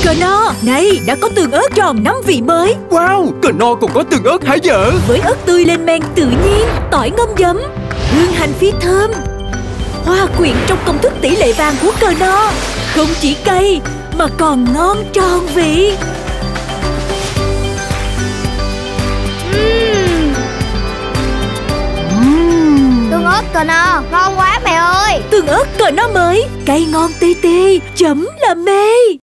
Cờ no, này đã có tương ớt tròn 5 vị mới. Wow, cờ no còn có tương ớt hả vợ? Với ớt tươi lên men tự nhiên, tỏi ngâm giấm, hương hành phi thơm, hòa quyện trong công thức tỷ lệ vàng của cờ no. Không chỉ cay mà còn ngon tròn vị. Tương ớt cờ no ngon quá mẹ ơi. Tương ớt cờ no mới, cay ngon tê tê, chấm là mê.